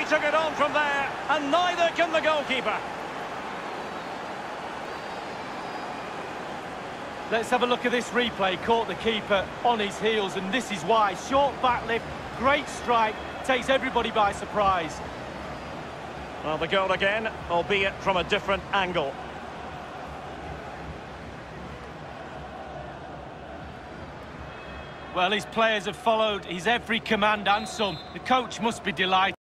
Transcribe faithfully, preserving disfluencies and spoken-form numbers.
He took it on from there, and neither can the goalkeeper. Let's have a look at this replay. Caught the keeper on his heels, and this is why. Short back lift, great strike, takes everybody by surprise. Well, the goal again, albeit from a different angle. Well, his players have followed his every command and some. The coach must be delighted.